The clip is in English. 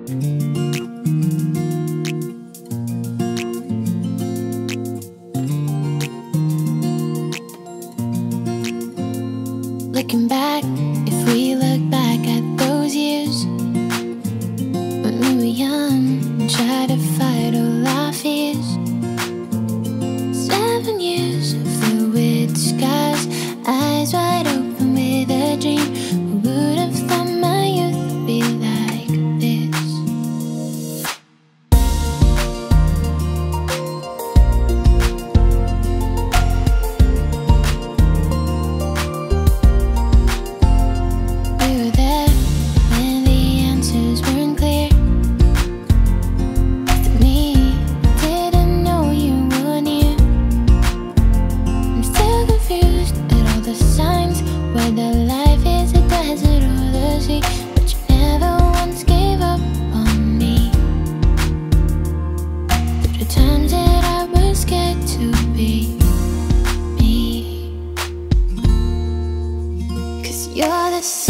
Looking back, if we look back at those years when we were young and tried to fight all our fears. 7 years of fluid skies, eyes wide open with a dream. Who would have thought my youth would be like this? We were there when the answers weren't clear. To me, didn't know you were near. I'm still confused at all the signs, whether life is a desert or the sea. But you never once gave up on me. Through the times that I was scared to be me. 'Cause you're the